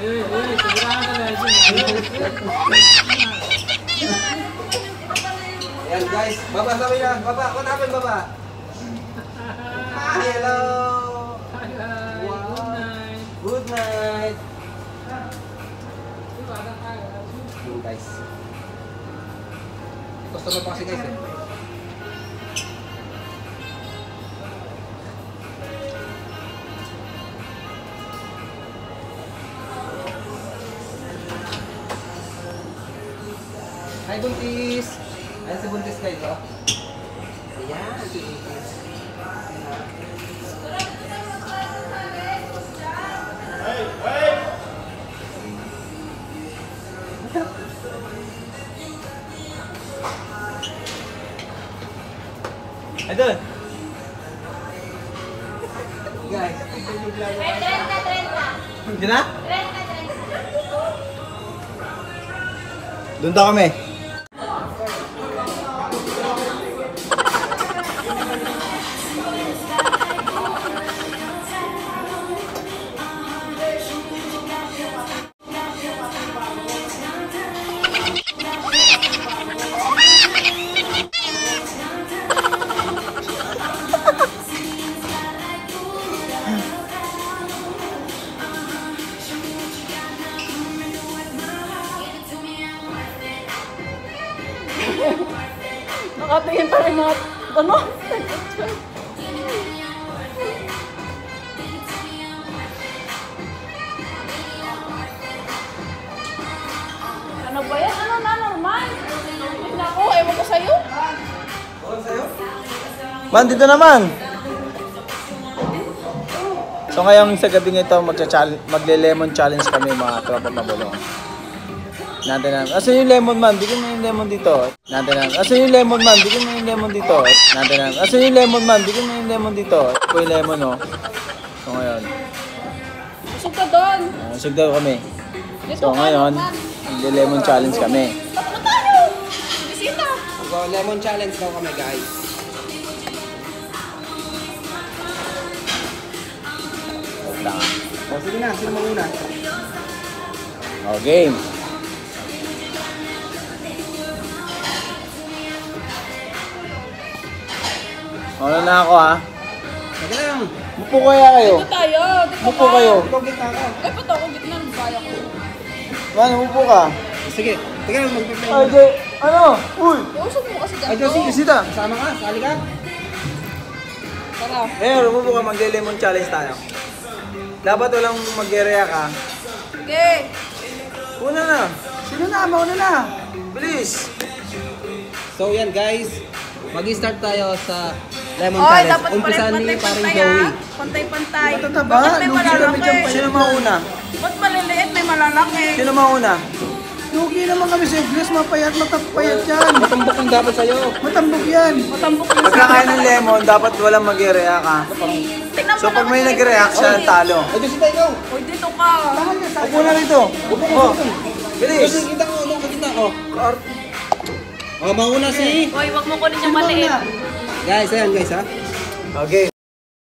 Ayan guys, Baba sabi na. Baba, what happened Baba? Hello. Wow. Good night. Yun guys. Customer pa kasi guys eh. Hi Buntis! Ayan si Buntis guys oh. Ayan si Buntis. Hey! Hey! Idol! Guys, May 30. hindi na? 30. Doon daw kami. Nakatingin pa rin mga, ano? Ano ba yan? Ano na, normal? Hindi ako, ewan ko sa'yo. Man, dito naman! So ngayong sa gabi ito, magle-lemon challenge kami mga tropa pabulong. Natin na. Asa yung lemon man? Bigyan mo yung lemon dito. Natin na. Asa yung lemon man? Bigyan mo yung lemon dito. Natin na. Asa yung lemon man? Bigyan mo yung lemon dito. Ito yung lemon oh. So ngayon. Busog ka doon. Busog daw kami. So ngayon, magle-lemon challenge kami. Ano tayo? Bisita. Lemon challenge daw kami guys. O sige na, sino mauna? O game. Ano na ako ha? Sige lang. Mupo kaya kayo. Dito tayo. Dito Mupo ka. kayo. Ay, ba't ako gitna? Kaya ko. Man, mupo ka. Sige. Sige lang, magpiplay. Ay, Jay. Ano? Uy! Iusog mo kasi Ay, ganito. Josie, isita. Kasama ka, sali ka. Tara. Eh, umupo ka, mag-lemon challenge tayo. Dapat walang mag-area ka. Okay. Una na. Sino na? Mauna na. Bilis. So yan guys, mag-start tayo sa lemon Oy, challenge. dapat Umpisahan ni paring pantay-pantay Joey. ah. Pantay-pantay. Matataba, Bakit may malalaki? Sino mauna? Ba't maliliit may malalaki? Sino mauna? Lugi naman kami sa Igles, mapayat, matapayat yan. Matambok ang dapat sa'yo. Matambok yan. Matambok yung Pagkakain ng lemon, dapat walang mag-area ka. Tingnan mo So pag naman may yung nag-react siya, ipon. talo. Ay, doon sila ikaw. Uy, dito ka. Upo na rito. Oh, bilis. Kita ko, doon kita ko. Oh, mauna si... Uy, wag mo kunin yung maliit. Guys, ayan guys ha. Okay.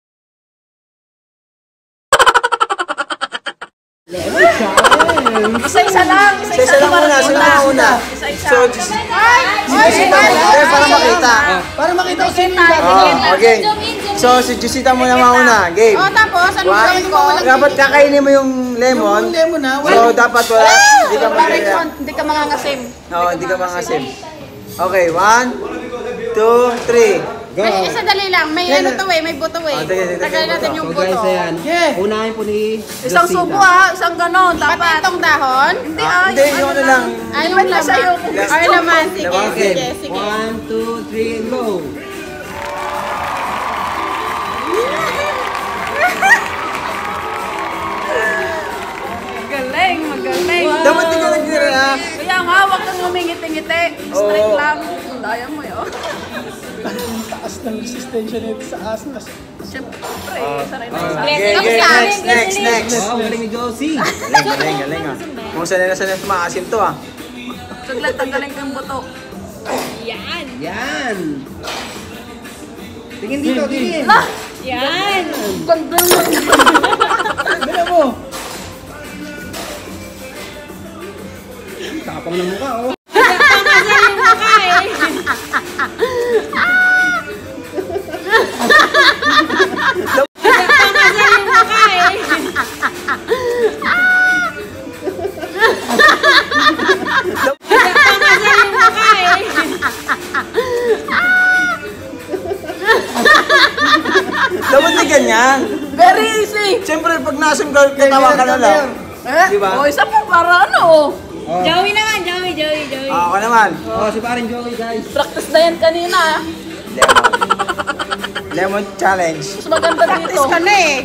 Isa-isa lang. Isa lang muna, sino mauna? Isa-isa. So, Jusita muna. Para makita. Para makita ko sino yung Oh, okay. So, si Jusita muna mauna. Game. O, tapos, ano gawin ko? Dapat kakainin mo yung lemon. Yung lemon ha. So, dapat wala. Hindi ka mag-react. Hindi ka mangangasim. Oo, hindi ka mangasim. Okay, 1, 2, 3. Go. Ay, isa dali lang. May ano to eh, may buto eh. sige, Tagay natin yung buto. Yeah. Unahin po ni Isang subo ah, isang ganon. Dapat itong dahon? Hindi ah. Hindi, yung ano lang. Ay, yung na sa'yo. Ay, naman. Sige, Okay. sige, sige. 1, 2, 3, and go. Magaling, magaling. Dapat di ka nag-react. Kaya nga, huwag kang ngumingiti-ngiti. Straight lang. Daya mo yun. Ang taas ng resistensya nito sa asnas. Siyempre, sanay na sa Okay, next. Oh, galing ni Josie. Galing ah. Kung sanay na maasim to ah. Saglit, tanggalin ko yung buto. Yan. Tingin dito, tingin. Yan! Ganda mo. Bila mo. ng mukha, oh. Dapat di ganyan. Very easy. Siyempre, pag nasaan ka, katawa ka na lang. Diba? O, isa pa para ano. Joey naman, Joey. Ako naman. Oh, si paring Joey, guys. Practice na yan kanina. Lemon challenge. Mas maganda dito. ka na eh.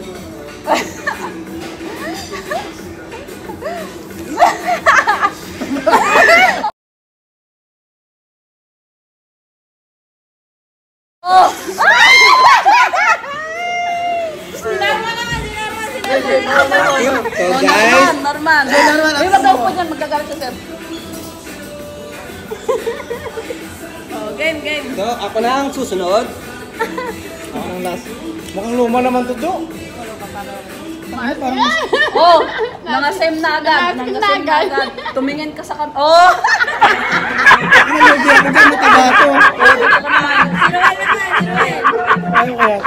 Oh! So, guys. Norman. Uy, mag-aupo dyan. Magkagalit sa sir. Oh, game. So, ako na ang susunod. Ako nang last. Mukhang luma naman to, Jo. Oh, mga same na agad. Tumingin ka sa kan... Oh! Ano, hindi ako dyan, mataba to. Sino naman? Ayaw kaya.